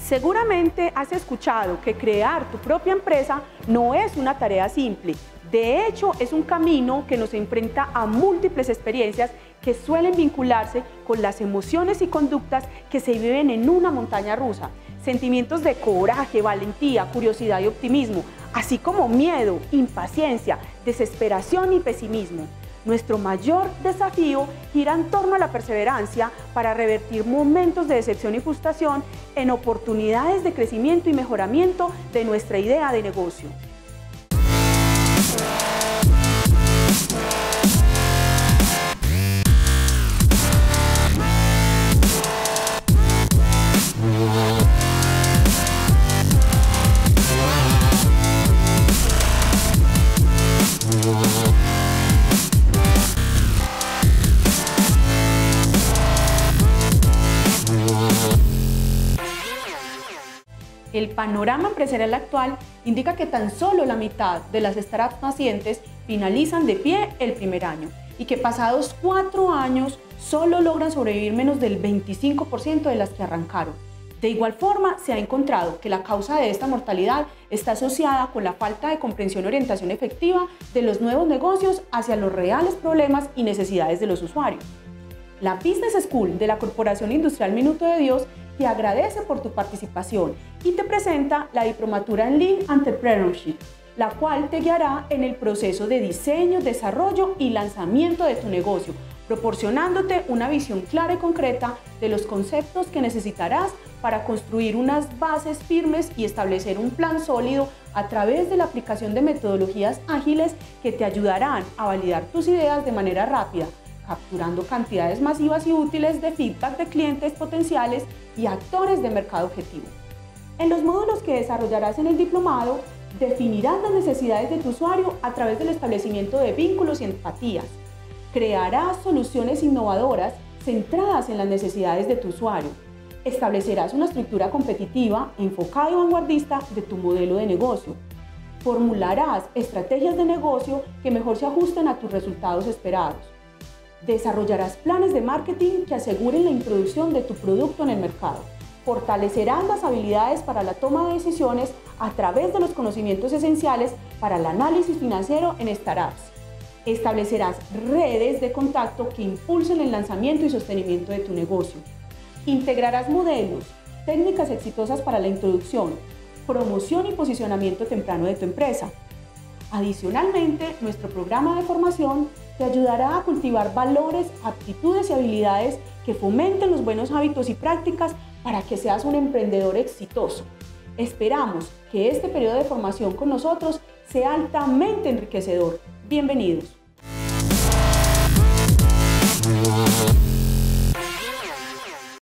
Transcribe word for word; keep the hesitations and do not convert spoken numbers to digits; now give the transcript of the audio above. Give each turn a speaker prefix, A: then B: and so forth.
A: Seguramente has escuchado que crear tu propia empresa no es una tarea simple. De hecho, es un camino que nos enfrenta a múltiples experiencias que suelen vincularse con las emociones y conductas que se viven en una montaña rusa. Sentimientos de coraje, valentía, curiosidad y optimismo, así como miedo, impaciencia, desesperación y pesimismo. Nuestro mayor desafío gira en torno a la perseverancia para revertir momentos de decepción y frustración en oportunidades de crecimiento y mejoramiento de nuestra idea de negocio. El panorama empresarial actual indica que tan solo la mitad de las startups nacientes finalizan de pie el primer año y que pasados cuatro años solo logran sobrevivir menos del veinticinco por ciento de las que arrancaron. De igual forma, se ha encontrado que la causa de esta mortalidad está asociada con la falta de comprensión y orientación efectiva de los nuevos negocios hacia los reales problemas y necesidades de los usuarios. La Business School de la Corporación Industrial Minuto de Dios te agradece por tu participación y te presenta la Diplomatura en Lean Entrepreneurship, la cual te guiará en el proceso de diseño, desarrollo y lanzamiento de tu negocio, proporcionándote una visión clara y concreta de los conceptos que necesitarás para construir unas bases firmes y establecer un plan sólido a través de la aplicación de metodologías ágiles que te ayudarán a validar tus ideas de manera rápida, capturando cantidades masivas y útiles de feedback de clientes potenciales y actores de mercado objetivo. En los módulos que desarrollarás en el diplomado, definirás las necesidades de tu usuario a través del establecimiento de vínculos y empatías. Crearás soluciones innovadoras centradas en las necesidades de tu usuario. Establecerás una estructura competitiva, enfocada y vanguardista de tu modelo de negocio. Formularás estrategias de negocio que mejor se ajusten a tus resultados esperados. Desarrollarás planes de marketing que aseguren la introducción de tu producto en el mercado. Fortalecerás las habilidades para la toma de decisiones a través de los conocimientos esenciales para el análisis financiero en startups. Establecerás redes de contacto que impulsen el lanzamiento y sostenimiento de tu negocio. Integrarás modelos, técnicas exitosas para la introducción, promoción y posicionamiento temprano de tu empresa. Adicionalmente, nuestro programa de formación te ayudará a cultivar valores, aptitudes y habilidades que fomenten los buenos hábitos y prácticas para que seas un emprendedor exitoso. Esperamos que este periodo de formación con nosotros sea altamente enriquecedor. Bienvenidos.